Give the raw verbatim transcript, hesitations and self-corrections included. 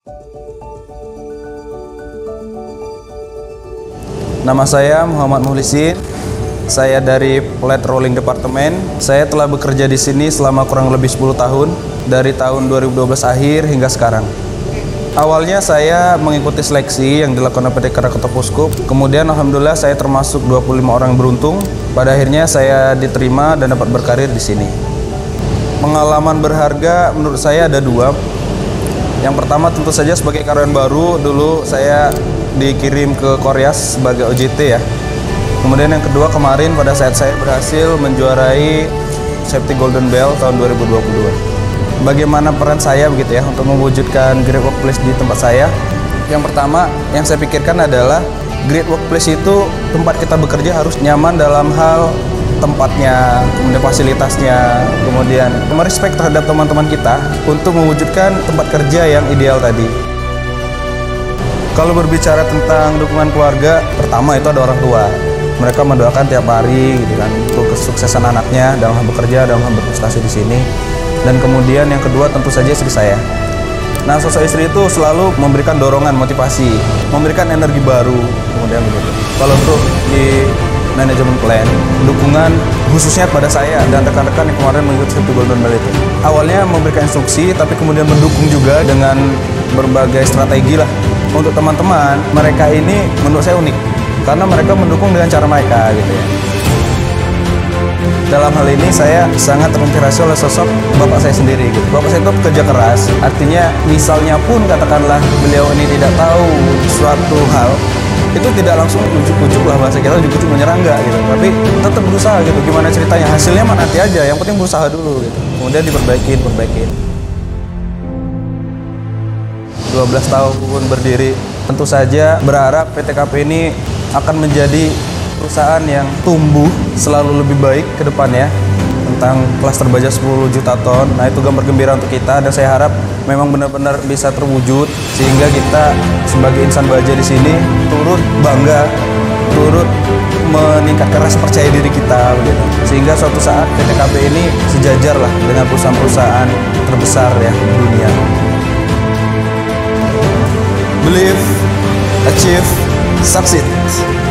Nama saya Muhammad Muhlisin. Saya dari Plate Rolling Department. Saya telah bekerja di sini selama kurang lebih sepuluh tahun, dari tahun dua ribu dua belas akhir hingga sekarang. Awalnya saya mengikuti seleksi yang dilakukan oleh P T Krakatau Puskub. Kemudian alhamdulillah saya termasuk dua puluh lima orang yang beruntung. Pada akhirnya saya diterima dan dapat berkarir di sini. Pengalaman berharga menurut saya ada dua. Yang pertama tentu saja sebagai karyawan baru, dulu saya dikirim ke Korea sebagai O J T ya. Kemudian yang kedua kemarin pada saat saya berhasil menjuarai Safety Golden Bell tahun dua ribu dua puluh dua. Bagaimana peran saya begitu ya untuk mewujudkan Great Workplace di tempat saya? Yang pertama yang saya pikirkan adalah Great Workplace itu tempat kita bekerja harus nyaman dalam hal tempatnya, kemudian fasilitasnya, kemudian merespek terhadap teman-teman kita untuk mewujudkan tempat kerja yang ideal tadi. Kalau berbicara tentang dukungan keluarga, pertama itu ada orang tua. Mereka mendoakan tiap hari gitu kan untuk kesuksesan anaknya dalam hal bekerja, dalam hal berprestasi di sini. Dan kemudian yang kedua tentu saja istri saya. Nah, sosok istri itu selalu memberikan dorongan, motivasi, memberikan energi baru, kemudian begitu. Kalau untuk di manajemen plan, dukungan khususnya pada saya dan rekan-rekan yang kemarin mengikuti Safety Golden Bell itu. Awalnya memberikan instruksi, tapi kemudian mendukung juga dengan berbagai strategi lah. Untuk teman-teman, mereka ini menurut saya unik, karena mereka mendukung dengan cara mereka gitu ya. Dalam hal ini saya sangat terinspirasi oleh sosok bapak saya sendiri gitu. Bapak saya itu pekerja keras, artinya misalnya pun katakanlah beliau ini tidak tahu suatu hal, itu tidak langsung ujuk-ujuk lah, bahasa kita ujuk-ujuk menyerang enggak gitu, tapi tetap berusaha gitu. Gimana ceritanya, hasilnya mah nanti aja, yang penting berusaha dulu gitu. Kemudian diperbaikin, perbaikin. dua belas tahun berdiri, tentu saja berharap P T K P ini akan menjadi perusahaan yang tumbuh selalu lebih baik ke depannya. Tentang klaster baja sepuluh juta ton, nah itu gambar gembira untuk kita, dan saya harap memang benar-benar bisa terwujud sehingga kita sebagai insan baja di sini turut bangga, turut meningkatkan rasa percaya diri kita begitu. Sehingga suatu saat P T K P ini sejajar lah dengan perusahaan-perusahaan terbesar ya di dunia. Believe, achieve, succeed.